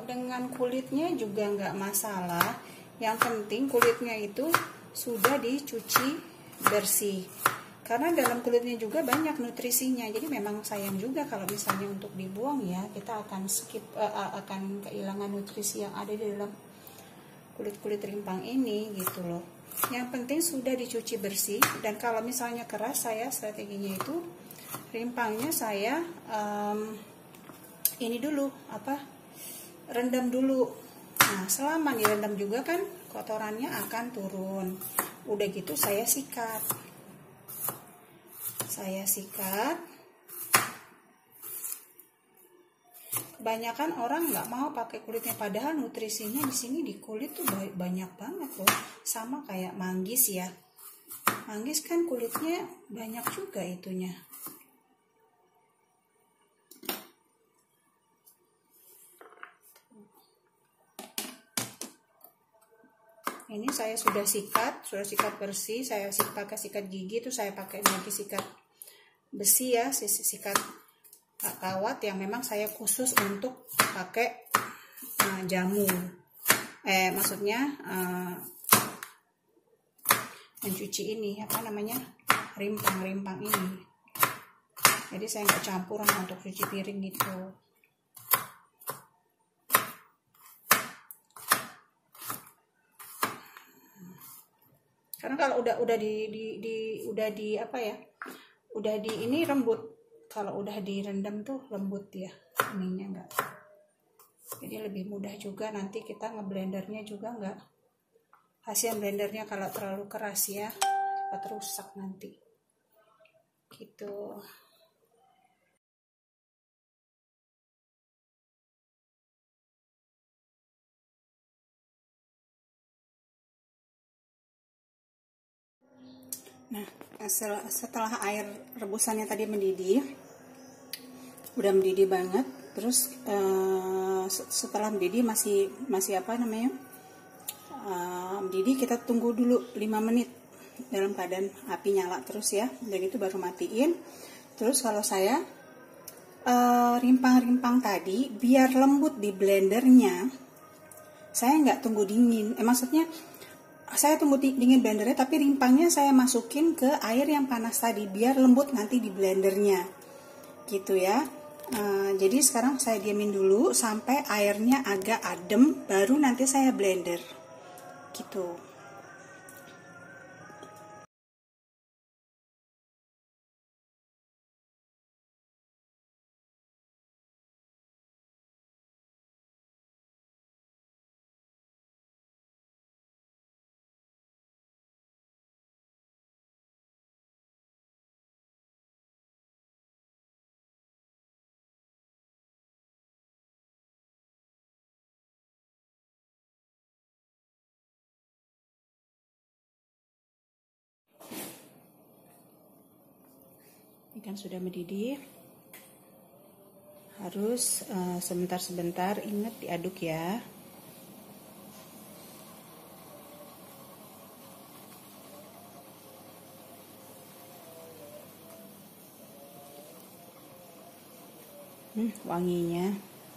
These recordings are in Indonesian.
dengan kulitnya juga nggak masalah. Yang penting kulitnya itu sudah dicuci bersih. Karena dalam kulitnya juga banyak nutrisinya. Jadi memang sayang juga kalau misalnya untuk dibuang ya, kita akan skip, akan kehilangan nutrisi yang ada di dalam kulit-kulit rimpang ini gitu loh. Yang penting sudah dicuci bersih. Dan kalau misalnya keras, saya strateginya itu rimpangnya saya ini dulu rendam dulu. Nah, selama direndam juga kan kotorannya akan turun. Udah gitu saya sikat. Kebanyakan orang nggak mau pakai kulitnya, padahal nutrisinya di sini di kulit tuh banyak banget loh. Sama kayak manggis ya. Manggis kan kulitnya banyak juga itunya. Ini saya sudah sikat bersih. Saya pakai sikat gigi, tuh saya pakai nanti sikat besi ya, sikat kawat yang memang saya khusus untuk pakai jamu. Maksudnya mencuci ini rimpang-rimpang ini. Jadi saya nggak campur untuk cuci piring gitu. Karena kalau udah di ini lembut. Kalau udah direndam tuh lembut ya ininya, enggak. Jadi lebih mudah juga nanti kita ngeblendernya juga enggak. Hasil blendernya kalau terlalu keras ya, cepat rusak nanti. Gitu. Nah, setelah air rebusannya tadi mendidih, udah mendidih banget. Terus setelah mendidih masih mendidih, kita tunggu dulu 5 menit dalam keadaan api nyala terus ya. Dan itu baru matiin. Terus kalau saya rimpang-rimpang tadi biar lembut di blendernya, saya nggak tunggu dingin. Maksudnya saya tunggu dingin blendernya, tapi rimpangnya saya masukin ke air yang panas tadi biar lembut nanti di blendernya, gitu ya. Jadi sekarang saya diamin dulu sampai airnya agak adem, baru nanti saya blender, gitu. Ini kan sudah mendidih, harus sebentar-sebentar ingat diaduk ya. Wanginya.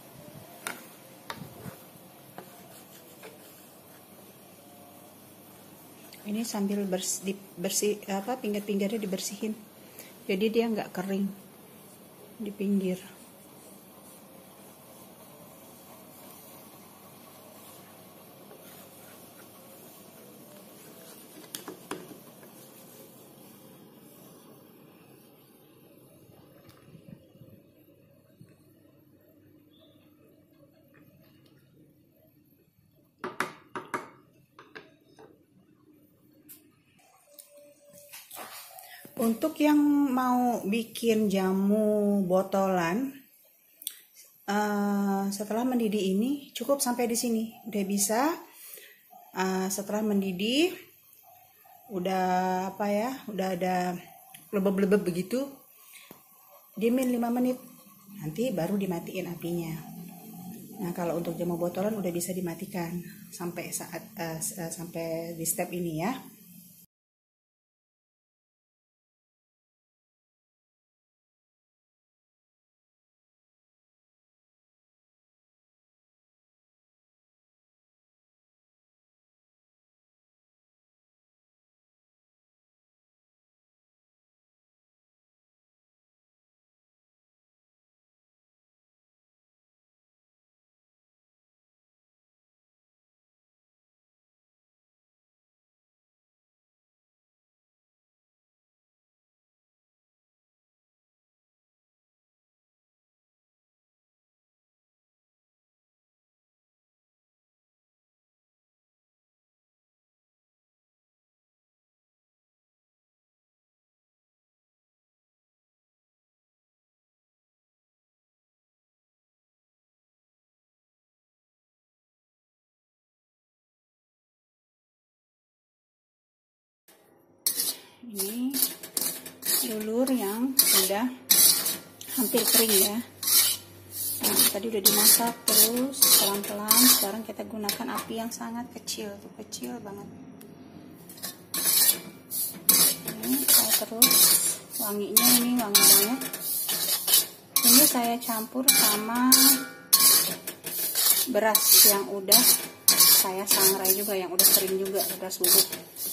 Ini sambil pinggir-pinggirnya dibersihin. Jadi dia nggak kering di pinggir. Untuk yang mau bikin jamu botolan, setelah mendidih ini cukup sampai di sini, udah bisa. Setelah mendidih, udah ada lebeb-lebeb begitu, diemin 5 menit, nanti baru dimatiin apinya. Nah, kalau untuk jamu botolan udah bisa dimatikan sampai sampai di step ini ya. Ini lulur yang udah hampir kering ya. Nah, tadi udah dimasak terus pelan-pelan. Sekarang kita gunakan api yang sangat kecil, tuh kecil banget. Ini saya terus, wanginya ini wangi banget. Ini saya campur sama beras yang udah saya sangrai juga, yang udah kering juga, beras bubuk.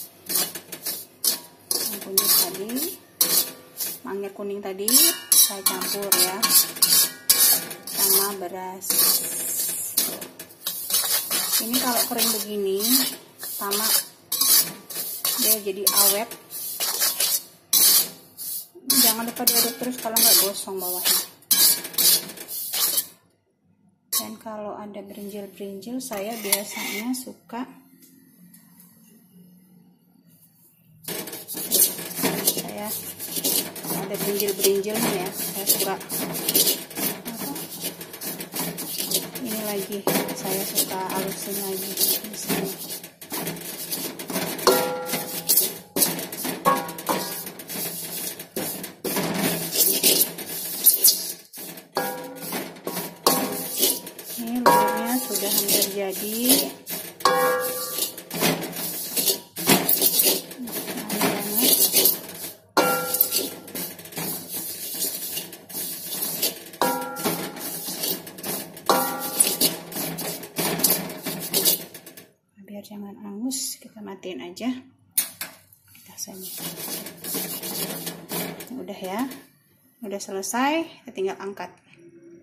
Yang kunyit tadi, mangga kuning tadi saya campur ya sama beras. Ini kalau kering begini sama dia jadi awet. Jangan lupa diaduk terus, kalau nggak gosong bawahnya. Dan kalau ada berinjil-berinjil, saya biasanya suka ada berinjil-berinjilnya ya, saya suka ini lagi, saya suka halusin lagi di sini. Ini lulurnya sudah hampir jadi. Biar jangan angus, kita matiin aja. Kita sini. Udah ya, udah selesai, kita tinggal angkat.